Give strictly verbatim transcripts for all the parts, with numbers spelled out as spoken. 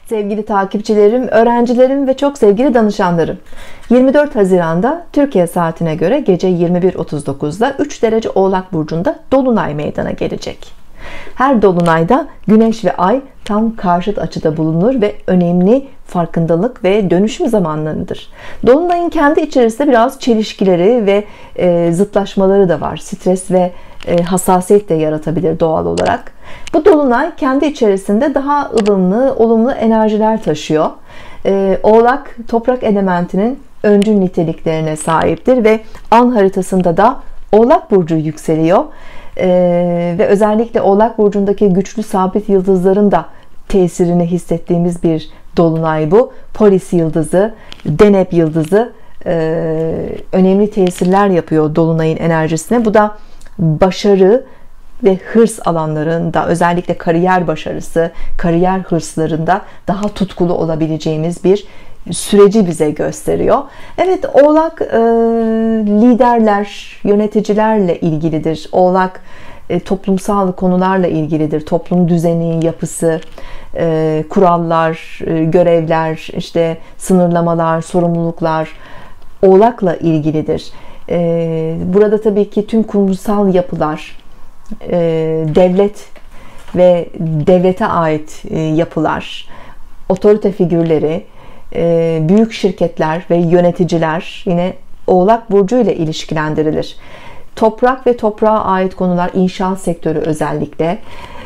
Sevgili takipçilerim, öğrencilerim ve çok sevgili danışanlarım. yirmi dört Haziran'da Türkiye saatine göre gece yirmi bir otuz dokuzda üç derece Oğlak Burcu'nda Dolunay meydana gelecek. Her dolunayda Güneş ve Ay tam karşıt açıda bulunur ve önemli farkındalık ve dönüşüm zamanlarıdır. Dolunayın kendi içerisinde biraz çelişkileri ve e, zıtlaşmaları da var. Stres ve e, hassasiyet de yaratabilir doğal olarak. Bu dolunay kendi içerisinde daha ılımlı, olumlu enerjiler taşıyor. E, Oğlak toprak elementinin öncül niteliklerine sahiptir ve an haritasında da Oğlak Burcu yükseliyor. Ee, ve özellikle Oğlak Burcu'ndaki güçlü sabit yıldızların da tesirini hissettiğimiz bir dolunay bu. Polis yıldızı, Deneb yıldızı e, önemli tesirler yapıyor dolunayın enerjisine. Bu da başarı ve hırs alanlarında, özellikle kariyer başarısı, kariyer hırslarında daha tutkulu olabileceğimiz bir süreci bize gösteriyor. Evet, Oğlak e, liderler, yöneticilerle ilgilidir. Oğlak e, toplumsal konularla ilgilidir. Toplum düzeni, yapısı, e, kurallar, e, görevler, işte sınırlamalar, sorumluluklar Oğlak'la ilgilidir. E, burada tabii ki tüm kurumsal yapılar, e, devlet ve devlete ait e, yapılar, otorite figürleri, büyük şirketler ve yöneticiler yine Oğlak Burcu ile ilişkilendirilir. Toprak ve toprağa ait konular, inşaat sektörü özellikle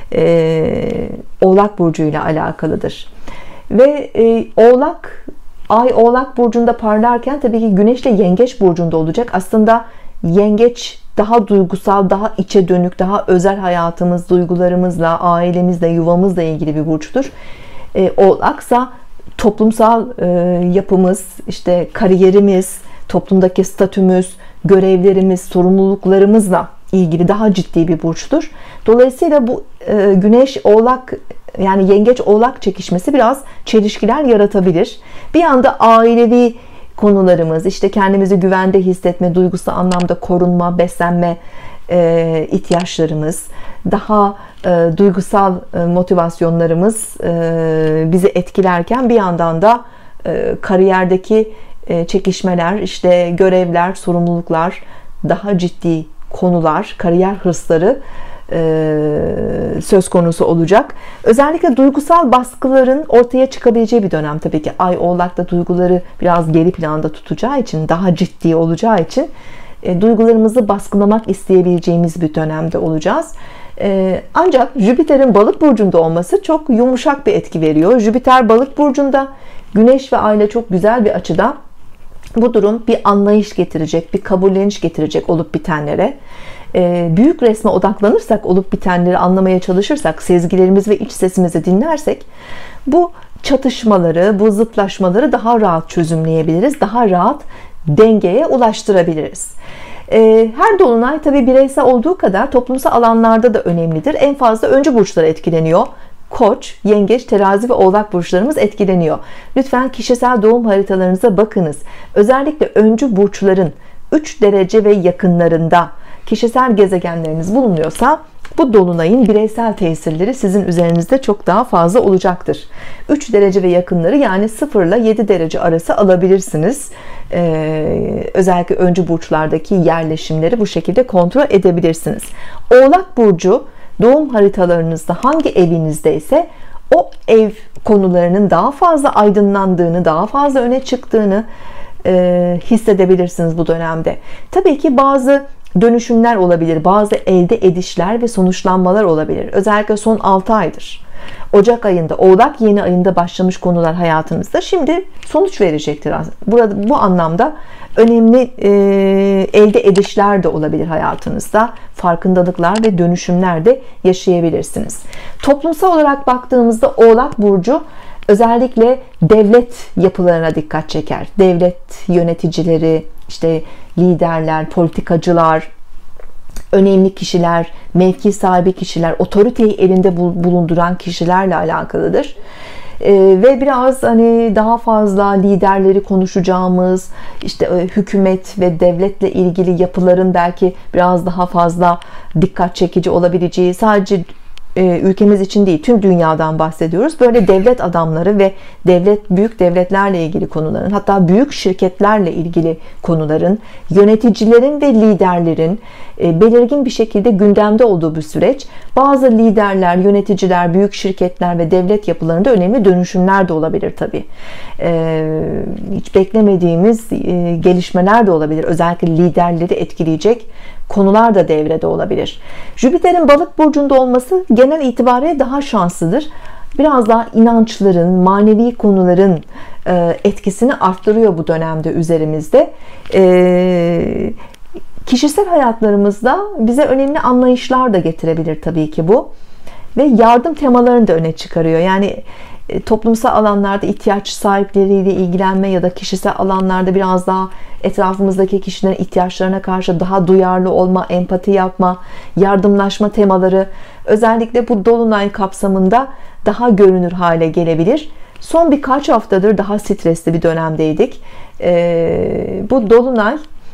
Oğlak Burcu ile alakalıdır. Ve Oğlak, Ay Oğlak Burcu'nda parlarken tabii ki Güneş de Yengeç Burcu'nda olacak. Aslında Yengeç daha duygusal, daha içe dönük, daha özel hayatımız, duygularımızla, ailemizle, yuvamızla ilgili bir burçtur. Oğlaksa toplumsal e, yapımız, işte kariyerimiz, toplumdaki statümüz, görevlerimiz, sorumluluklarımızla ilgili daha ciddi bir burçtur. Dolayısıyla bu e, Güneş Oğlak, yani Yengeç Oğlak çekişmesi biraz çelişkiler yaratabilir. Bir anda ailevi konularımız, işte kendimizi güvende hissetme, duygusal anlamda korunma, beslenme e, ihtiyaçlarımız, daha e, duygusal e, motivasyonlarımız e, bizi etkilerken bir yandan da e, kariyerdeki e, çekişmeler, işte görevler, sorumluluklar, daha ciddi konular, kariyer hırsları e, söz konusu olacak. Özellikle duygusal baskıların ortaya çıkabileceği bir dönem tabii ki. Ay Oğlak'ta duyguları biraz geri planda tutacağı için, daha ciddi olacağı için e, duygularımızı baskılamak isteyebileceğimiz bir dönemde olacağız. E, ancak Jüpiter'in Balık burcunda olması çok yumuşak bir etki veriyor. Jüpiter Balık burcunda, Güneş ve Ay ile çok güzel bir açıda. Bu durum bir anlayış getirecek, bir kabulleniş getirecek olup bitenlere. E, büyük resme odaklanırsak, olup bitenleri anlamaya çalışırsak, sezgilerimiz ve iç sesimizi dinlersek, bu çatışmaları, bu zıtlaşmaları daha rahat çözümleyebiliriz, daha rahat dengeye ulaştırabiliriz. Her dolunay tabi bireysel olduğu kadar toplumsal alanlarda da önemlidir. En fazla öncü burçlar etkileniyor. Koç, Yengeç, Terazi ve Oğlak burçlarımız etkileniyor. Lütfen kişisel doğum haritalarınıza bakınız. Özellikle öncü burçların üç derece ve yakınlarında kişisel gezegenleriniz bulunuyorsa bu dolunayın bireysel tesirleri sizin üzerinizde çok daha fazla olacaktır. üç derece ve yakınları, yani sıfır ile yedi derece arası alabilirsiniz. Ee, özellikle öncü burçlardaki yerleşimleri bu şekilde kontrol edebilirsiniz. Oğlak Burcu doğum haritalarınızda hangi evinizdeyse o ev konularının daha fazla aydınlandığını, daha fazla öne çıktığını e, hissedebilirsiniz bu dönemde. Tabii ki bazı dönüşümler olabilir, bazı elde edişler ve sonuçlanmalar olabilir. Özellikle son altı aydır. Ocak ayında, Oğlak yeni ayında başlamış konular hayatınızda şimdi sonuç verecektir. Burada bu anlamda önemli e, elde edişler de olabilir hayatınızda. Farkındalıklar ve dönüşümler de yaşayabilirsiniz. Toplumsal olarak baktığımızda Oğlak Burcu özellikle devlet yapılarına dikkat çeker. Devlet yöneticileri, işte liderler, politikacılar, önemli kişiler, mevki sahibi kişiler, otoriteyi elinde bulunduran kişilerle alakalıdır. Ee, ve biraz hani daha fazla liderleri konuşacağımız, işte e, hükümet ve devletle ilgili yapıların belki biraz daha fazla dikkat çekici olabileceği, sadece ülkemiz için değil, tüm dünyadan bahsediyoruz. Böyle devlet adamları ve devlet büyük devletlerle ilgili konuların, hatta büyük şirketlerle ilgili konuların, yöneticilerin ve liderlerin belirgin bir şekilde gündemde olduğu bir süreç. Bazı liderler, yöneticiler, büyük şirketler ve devlet yapılarında önemli dönüşümler de olabilir tabii. Hiç beklemediğimiz gelişmeler de olabilir. Özellikle liderleri etkileyecek konular da devrede olabilir. Jüpiter'in Balık burcunda olması genel itibariyle daha şanslıdır. Biraz daha inançların, manevi konuların etkisini arttırıyor bu dönemde üzerimizde. Kişisel hayatlarımızda bize önemli anlayışlar da getirebilir tabii ki bu. Ve yardım temalarını da öne çıkarıyor. Yani toplumsal alanlarda ihtiyaç sahipleriyle ilgilenme ya da kişisel alanlarda biraz daha etrafımızdaki kişilerin ihtiyaçlarına karşı daha duyarlı olma, empati yapma, yardımlaşma temaları özellikle bu dolunay kapsamında daha görünür hale gelebilir. Son birkaç haftadır daha stresli bir dönemdeydik. Ee, bu dolunay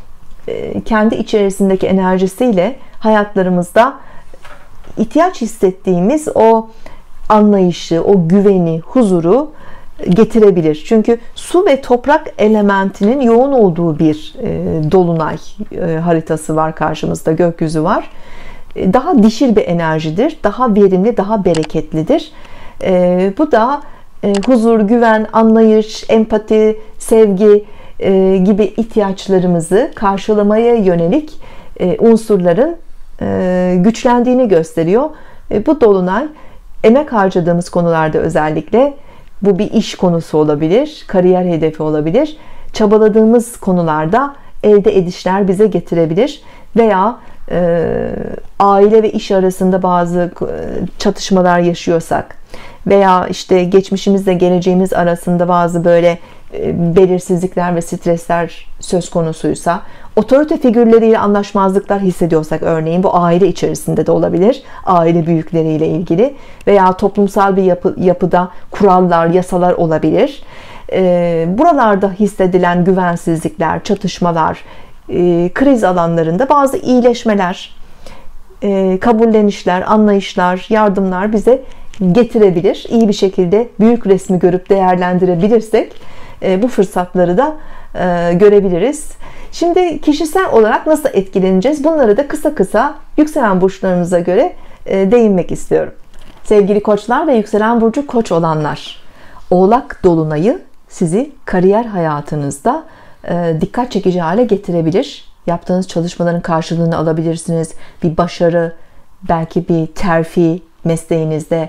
e, kendi içerisindeki enerjisiyle hayatlarımızda ihtiyaç hissettiğimiz o anlayışı, o güveni, huzuru getirebilir. Çünkü su ve toprak elementinin yoğun olduğu bir e, dolunay e, haritası var karşımızda, gökyüzü var. E, daha dişil bir enerjidir, daha verimli, daha bereketlidir. E, bu da e, huzur, güven, anlayış, empati, sevgi e, gibi ihtiyaçlarımızı karşılamaya yönelik e, unsurların e, güçlendiğini gösteriyor. E, bu dolunay emek harcadığımız konularda, özellikle bu bir iş konusu olabilir, kariyer hedefi olabilir, çabaladığımız konularda elde edişler bize getirebilir veya e, aile ve iş arasında bazı çatışmalar yaşıyorsak veya işte geçmişimizle geleceğimiz arasında bazı böyle e, belirsizlikler ve stresler söz konusuysa, otorite figürleriyle anlaşmazlıklar hissediyorsak, örneğin bu aile içerisinde de olabilir, aile büyükleriyle ilgili veya toplumsal bir yapı, yapıda kurallar, yasalar olabilir. E, buralarda hissedilen güvensizlikler, çatışmalar, e, kriz alanlarında bazı iyileşmeler, e, kabullenişler, anlayışlar, yardımlar bize getirebilir. İyi bir şekilde büyük resmi görüp değerlendirebilirsek e, bu fırsatları da e, görebiliriz. Şimdi kişisel olarak nasıl etkileneceğiz? Bunları da kısa kısa yükselen burçlarınıza göre e, değinmek istiyorum. Sevgili koçlar ve yükselen burcu koç olanlar, Oğlak dolunayı sizi kariyer hayatınızda e, dikkat çekici hale getirebilir. Yaptığınız çalışmaların karşılığını alabilirsiniz. Bir başarı, belki bir terfi mesleğinizde,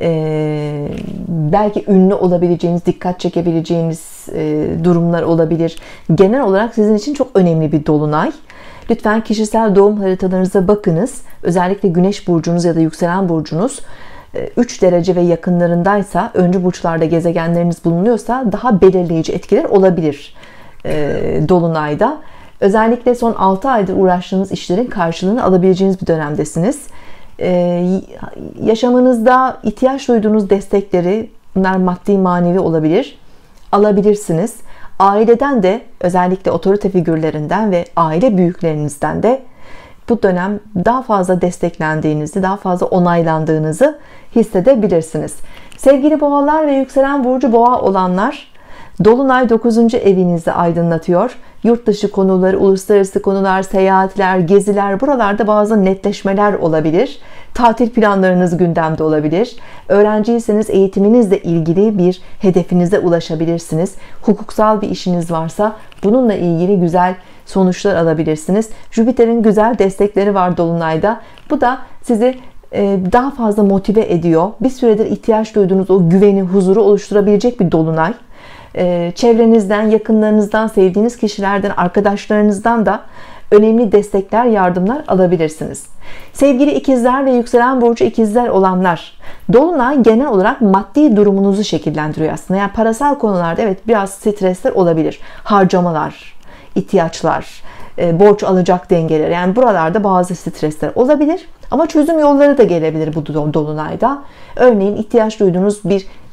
e, belki ünlü olabileceğiniz, dikkat çekebileceğiniz e, durumlar olabilir. Genel olarak sizin için çok önemli bir dolunay. Lütfen kişisel doğum haritalarınıza bakınız. Özellikle güneş burcunuz ya da yükselen burcunuz üç derece ve yakınlarındaysa, öncü burçlarda gezegenleriniz bulunuyorsa daha belirleyici etkiler olabilir e, dolunayda. Özellikle son altı aydır uğraştığınız işlerin karşılığını alabileceğiniz bir dönemdesiniz. Ee, yaşamınızda ihtiyaç duyduğunuz destekleri, bunlar maddi manevi olabilir, alabilirsiniz. Aileden de, özellikle otorite figürlerinden ve aile büyüklerinizden de bu dönem daha fazla desteklendiğinizi, daha fazla onaylandığınızı hissedebilirsiniz. Sevgili boğalar ve yükselen burcu boğa olanlar, dolunay dokuzuncu evinizi aydınlatıyor. Yurt dışı konuları, uluslararası konular, seyahatler, geziler, buralarda bazı netleşmeler olabilir. Tatil planlarınız gündemde olabilir. Öğrenciyseniz eğitiminizle ilgili bir hedefinize ulaşabilirsiniz. Hukuksal bir işiniz varsa bununla ilgili güzel sonuçlar alabilirsiniz. Jüpiter'in güzel destekleri var dolunayda. Bu da sizi daha fazla motive ediyor. Bir süredir ihtiyaç duyduğunuz o güveni, huzuru oluşturabilecek bir dolunay. Çevrenizden, yakınlarınızdan, sevdiğiniz kişilerden, arkadaşlarınızdan da önemli destekler, yardımlar alabilirsiniz. Sevgili ikizler ve yükselen burcu ikizler olanlar, dolunay genel olarak maddi durumunuzu şekillendiriyor aslında. Yani parasal konularda evet biraz stresler olabilir. Harcamalar, ihtiyaçlar, borç alacak dengeler, yani buralarda bazı stresler olabilir. Ama çözüm yolları da gelebilir bu dolunayda. Örneğin ihtiyaç duyduğunuz bir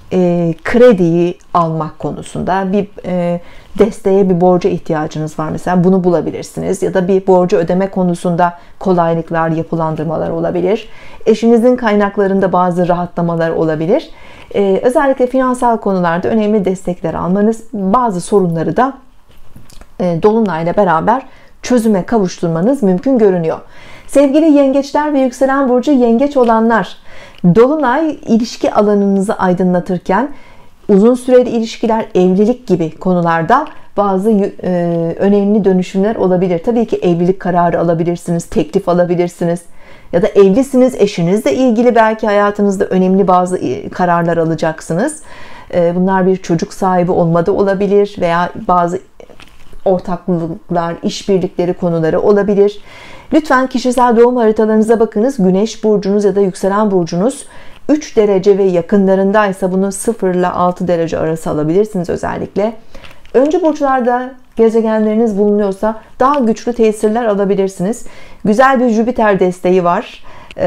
e, krediyi almak konusunda bir e, desteğe, bir borca ihtiyacınız var mesela, bunu bulabilirsiniz. Ya da bir borcu ödeme konusunda kolaylıklar, yapılandırmalar olabilir. Eşinizin kaynaklarında bazı rahatlamalar olabilir. E, özellikle finansal konularda önemli destekler almanız, bazı sorunları da e, Dolunay'la beraber çözüme kavuşturmanız mümkün görünüyor. Sevgili yengeçler ve yükselen burcu yengeç olanlar, Dolunay ilişki alanınızı aydınlatırken uzun süreli ilişkiler, evlilik gibi konularda bazı e, önemli dönüşümler olabilir. Tabii ki evlilik kararı alabilirsiniz, teklif alabilirsiniz. Ya da evlisiniz, eşinizle ilgili belki hayatınızda önemli bazı kararlar alacaksınız. E, bunlar bir çocuk sahibi olmada olabilir veya bazı ortaklıklar, işbirlikleri konuları olabilir. Lütfen kişisel doğum haritalarınıza bakınız. Güneş burcunuz ya da yükselen burcunuz üç derece ve yakınlarındaysa bunu sıfır ile altı derece arası alabilirsiniz özellikle. Öncü burçlarda gezegenleriniz bulunuyorsa daha güçlü tesirler alabilirsiniz. Güzel bir Jüpiter desteği var.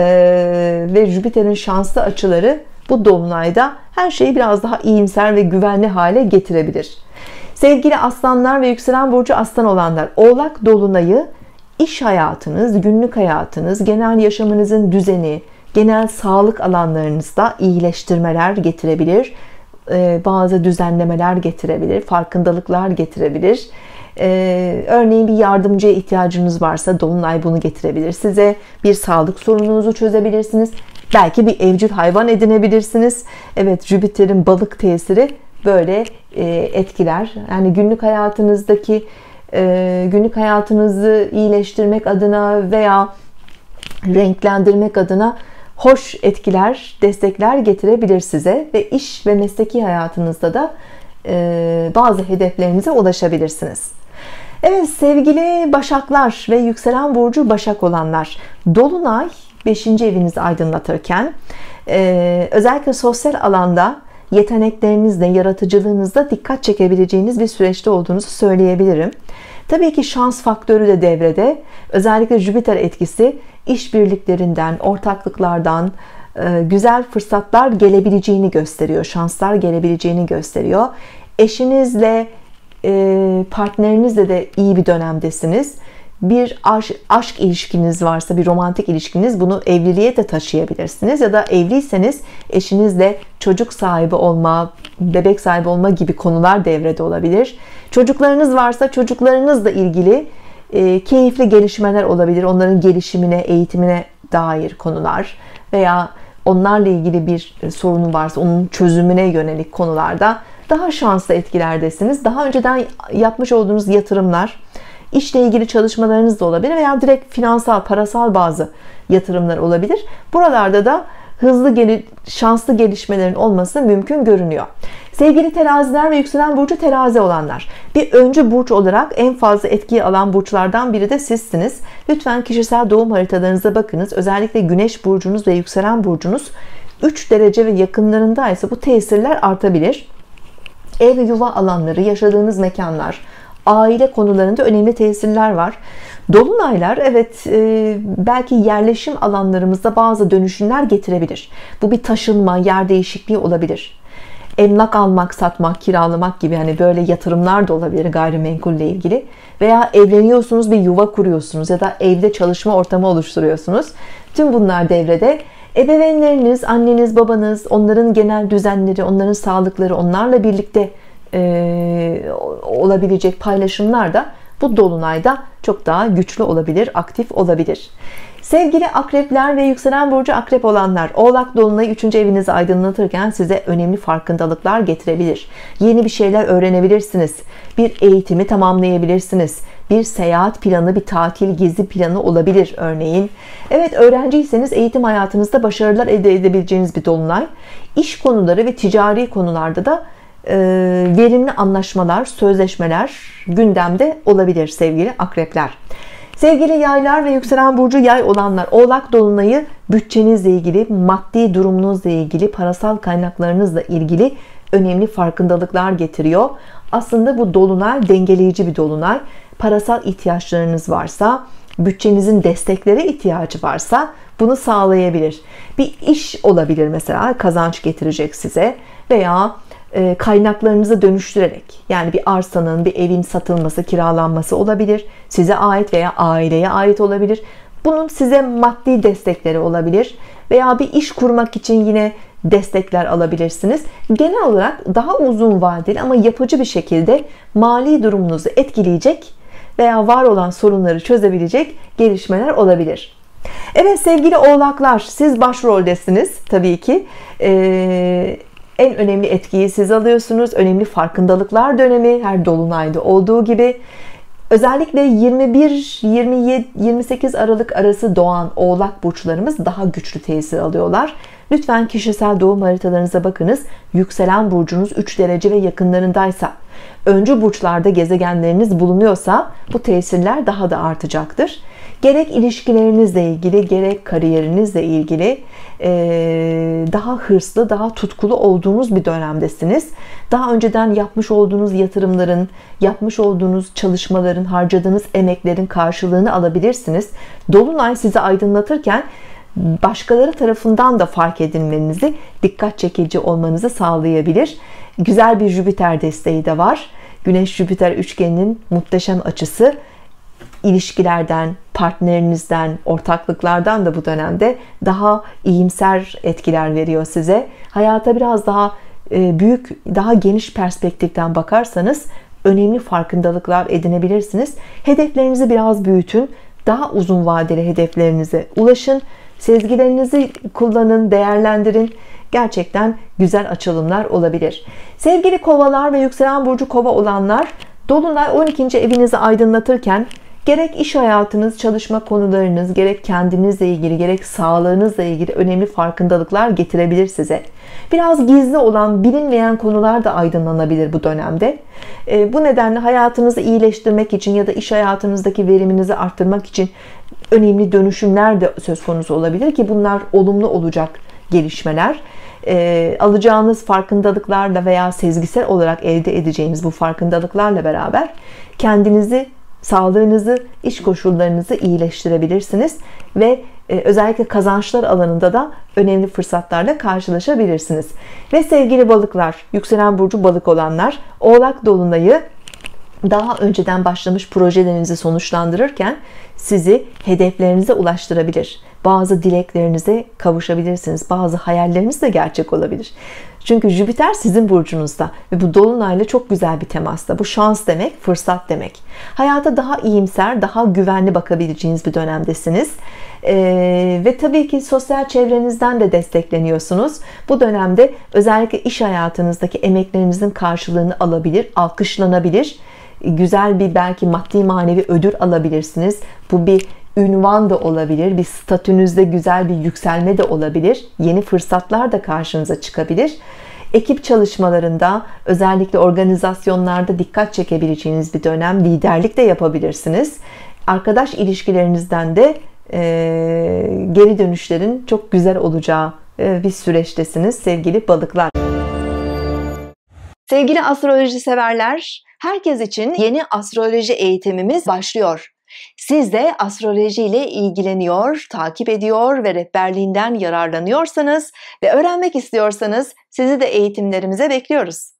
Ee, ve Jüpiter'in şanslı açıları bu dolunayda her şeyi biraz daha iyimser ve güvenli hale getirebilir. Sevgili aslanlar ve yükselen burcu aslan olanlar, Oğlak dolunayı iş hayatınız, günlük hayatınız, genel yaşamınızın düzeni, genel sağlık alanlarınızda iyileştirmeler getirebilir. Bazı düzenlemeler getirebilir, farkındalıklar getirebilir. Örneğin bir yardımcıya ihtiyacınız varsa Dolunay bunu getirebilir size. Bir sağlık sorununuzu çözebilirsiniz. Belki bir evcil hayvan edinebilirsiniz. Evet, Jüpiter'in balık tesiri böyle etkiler. Yani günlük hayatınızdaki günlük hayatınızı iyileştirmek adına veya renklendirmek adına hoş etkiler, destekler getirebilir size ve iş ve mesleki hayatınızda da bazı hedeflerinize ulaşabilirsiniz. Evet sevgili Başaklar ve yükselen burcu Başak olanlar, Dolunay beşinci evinizi aydınlatırken özellikle sosyal alanda yeteneklerinizle, yaratıcılığınızla dikkat çekebileceğiniz bir süreçte olduğunuzu söyleyebilirim. Tabii ki şans faktörü de devrede. Özellikle Jüpiter etkisi işbirliklerinden, ortaklıklardan güzel fırsatlar gelebileceğini gösteriyor. Şanslar gelebileceğini gösteriyor. Eşinizle, partnerinizle de iyi bir dönemdesiniz. Bir aşk, aşk ilişkiniz varsa, bir romantik ilişkiniz, bunu evliliğe de taşıyabilirsiniz. Ya da evliyseniz eşinizle çocuk sahibi olma, bebek sahibi olma gibi konular devrede olabilir. Çocuklarınız varsa çocuklarınızla ilgili e, keyifli gelişmeler olabilir. Onların gelişimine, eğitimine dair konular veya onlarla ilgili bir sorunu varsa onun çözümüne yönelik konularda daha şanslı etkilerdesiniz. Daha önceden yapmış olduğunuz yatırımlar, İşle ilgili çalışmalarınız da olabilir veya direkt finansal, parasal bazı yatırımlar olabilir. Buralarda da hızlı, gel şanslı gelişmelerin olması mümkün görünüyor. Sevgili teraziler ve yükselen burcu terazi olanlar, bir öncü burç olarak en fazla etkiyi alan burçlardan biri de sizsiniz. Lütfen kişisel doğum haritalarınıza bakınız. Özellikle güneş burcunuz ve yükselen burcunuz üç derece ve yakınlarındaysa bu tesirler artabilir. Ev ve yuva alanları, yaşadığınız mekanlar, aile konularında önemli tesirler var. Dolunaylar evet belki yerleşim alanlarımızda bazı dönüşümler getirebilir. Bu bir taşınma, yer değişikliği olabilir. Emlak almak, satmak, kiralamak gibi hani böyle yatırımlar da olabilir gayrimenkulle ilgili. Veya evleniyorsunuz, bir yuva kuruyorsunuz ya da evde çalışma ortamı oluşturuyorsunuz. Tüm bunlar devrede. Ebeveynleriniz, anneniz, babanız, onların genel düzenleri, onların sağlıkları, onlarla birlikte Ee, olabilecek paylaşımlar da bu dolunayda çok daha güçlü olabilir, aktif olabilir. Sevgili akrepler ve yükselen burcu akrep olanlar, Oğlak dolunayı üçüncü evinizi aydınlatırken size önemli farkındalıklar getirebilir. Yeni bir şeyler öğrenebilirsiniz. Bir eğitimi tamamlayabilirsiniz. Bir seyahat planı, bir tatil, gezi planı olabilir örneğin. Evet, öğrenciyseniz eğitim hayatınızda başarılar elde edebileceğiniz bir dolunay. İş konuları ve ticari konularda da verimli anlaşmalar, sözleşmeler gündemde olabilir sevgili akrepler. Sevgili yaylar ve yükselen burcu yay olanlar, Oğlak dolunayı bütçenizle ilgili, maddi durumunuzla ilgili, parasal kaynaklarınızla ilgili önemli farkındalıklar getiriyor. Aslında bu dolunay dengeleyici bir dolunay. Parasal ihtiyaçlarınız varsa, bütçenizin desteklere ihtiyacı varsa bunu sağlayabilir. Bir iş olabilir mesela, kazanç getirecek size veya e, kaynaklarınızı dönüştürerek, yani bir arsanın, bir evin satılması, kiralanması olabilir. Size ait veya aileye ait olabilir. Bunun size maddi destekleri olabilir veya bir iş kurmak için yine destekler alabilirsiniz. Genel olarak daha uzun vadeli ama yapıcı bir şekilde mali durumunuzu etkileyecek veya var olan sorunları çözebilecek gelişmeler olabilir. Evet sevgili oğlaklar, siz başroldesiniz tabii ki. Ee, en önemli etkiyi siz alıyorsunuz. Önemli farkındalıklar dönemi, her dolunayda olduğu gibi. Özellikle yirmi bir yirmi yedi yirmi sekiz Aralık arası doğan oğlak burçlarımız daha güçlü tesir alıyorlar. Lütfen kişisel doğum haritalarınıza bakınız. Yükselen burcunuz üç derece ve yakınlarındaysa, öncü burçlarda gezegenleriniz bulunuyorsa bu tesirler daha da artacaktır. Gerek ilişkilerinizle ilgili, gerek kariyerinizle ilgili daha hırslı, daha tutkulu olduğunuz bir dönemdesiniz. Daha önceden yapmış olduğunuz yatırımların, yapmış olduğunuz çalışmaların, harcadığınız emeklerin karşılığını alabilirsiniz. Dolunay sizi aydınlatırken başkaları tarafından da fark edilmenizi, dikkat çekici olmanızı sağlayabilir. Güzel bir Jüpiter desteği de var. Güneş-Jüpiter üçgeninin muhteşem açısı ilişkilerden, partnerinizden, ortaklıklardan da bu dönemde daha iyimser etkiler veriyor size. Hayata biraz daha büyük, daha geniş perspektiften bakarsanız önemli farkındalıklar edinebilirsiniz. Hedeflerinizi biraz büyütün. Daha uzun vadeli hedeflerinize ulaşın. Sezgilerinizi kullanın, değerlendirin. Gerçekten güzel açılımlar olabilir. Sevgili kovalar ve yükselen burcu kova olanlar, dolunay on ikinci evinizi aydınlatırken gerek iş hayatınız, çalışma konularınız, gerek kendinizle ilgili, gerek sağlığınızla ilgili önemli farkındalıklar getirebilir size. Biraz gizli olan, bilinmeyen konular da aydınlanabilir bu dönemde. Bu nedenle hayatınızı iyileştirmek için ya da iş hayatınızdaki veriminizi arttırmak için önemli dönüşümler de söz konusu olabilir ki bunlar olumlu olacak gelişmeler. E, alacağınız farkındalıklarla veya sezgisel olarak elde edeceğiniz bu farkındalıklarla beraber kendinizi, sağlığınızı, iş koşullarınızı iyileştirebilirsiniz ve e, özellikle kazançlar alanında da önemli fırsatlarla karşılaşabilirsiniz. Ve sevgili balıklar, yükselen burcu balık olanlar, oğlak dolunayı daha önceden başlamış projelerinizi sonuçlandırırken sizi hedeflerinize ulaştırabilir. Bazı dileklerinize kavuşabilirsiniz. Bazı hayalleriniz de gerçek olabilir. Çünkü Jüpiter sizin burcunuzda ve bu dolunayla çok güzel bir temasta. Bu şans demek, fırsat demek. Hayata daha iyimser, daha güvenli bakabileceğiniz bir dönemdesiniz. Ee, ve tabii ki sosyal çevrenizden de destekleniyorsunuz. Bu dönemde özellikle iş hayatınızdaki emeklerinizin karşılığını alabilir, alkışlanabilir. Güzel bir belki maddi manevi ödül alabilirsiniz. Bu bir ünvan da olabilir, bir statünüzde güzel bir yükselme de olabilir. Yeni fırsatlar da karşınıza çıkabilir. Ekip çalışmalarında, özellikle organizasyonlarda dikkat çekebileceğiniz bir dönem. Liderlik de yapabilirsiniz. Arkadaş ilişkilerinizden de e, geri dönüşlerin çok güzel olacağı e, bir süreçtesiniz sevgili balıklar. Sevgili astroloji severler, herkes için yeni astroloji eğitimimiz başlıyor. Siz de astroloji ile ilgileniyor, takip ediyor ve rehberliğinden yararlanıyorsanız ve öğrenmek istiyorsanız sizi de eğitimlerimize bekliyoruz.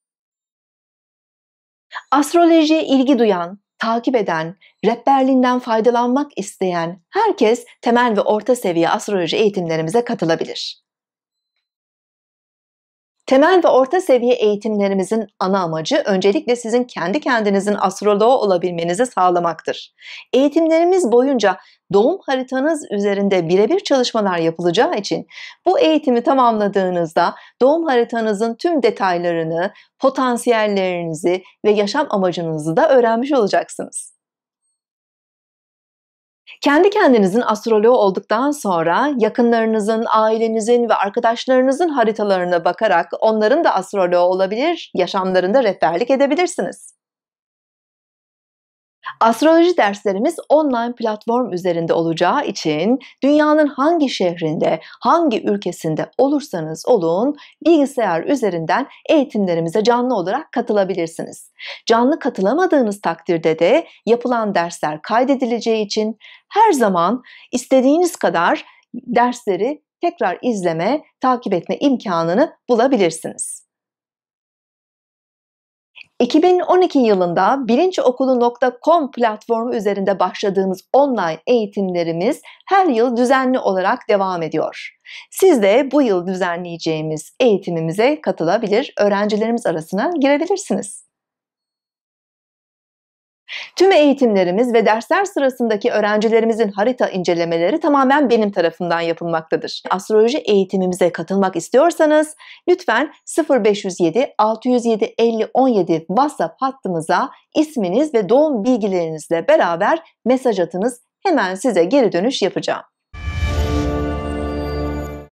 Astrolojiye ilgi duyan, takip eden, rehberliğinden faydalanmak isteyen herkes temel ve orta seviye astroloji eğitimlerimize katılabilir. Temel ve orta seviye eğitimlerimizin ana amacı öncelikle sizin kendi kendinizin astroloğu olabilmenizi sağlamaktır. Eğitimlerimiz boyunca doğum haritanız üzerinde birebir çalışmalar yapılacağı için bu eğitimi tamamladığınızda doğum haritanızın tüm detaylarını, potansiyellerinizi ve yaşam amacınızı da öğrenmiş olacaksınız. Kendi kendinizin astroloğu olduktan sonra yakınlarınızın, ailenizin ve arkadaşlarınızın haritalarına bakarak onların da astroloğu olabilir, yaşamlarında rehberlik edebilirsiniz. Astroloji derslerimiz online platform üzerinde olacağı için dünyanın hangi şehrinde, hangi ülkesinde olursanız olun bilgisayar üzerinden eğitimlerimize canlı olarak katılabilirsiniz. Canlı katılamadığınız takdirde de yapılan dersler kaydedileceği için her zaman istediğiniz kadar dersleri tekrar izleme, takip etme imkanını bulabilirsiniz. iki bin on iki yılında bilinçokulu nokta com platformu üzerinde başladığımız online eğitimlerimiz her yıl düzenli olarak devam ediyor. Siz de bu yıl düzenleyeceğimiz eğitimimize katılabilir, öğrencilerimiz arasına girebilirsiniz. Tüm eğitimlerimiz ve dersler sırasındaki öğrencilerimizin harita incelemeleri tamamen benim tarafımdan yapılmaktadır. Astroloji eğitimimize katılmak istiyorsanız lütfen sıfır beş yüz yedi altı yüz yedi elli on yedi WhatsApp hattımıza isminiz ve doğum bilgilerinizle beraber mesaj atınız. Hemen size geri dönüş yapacağım.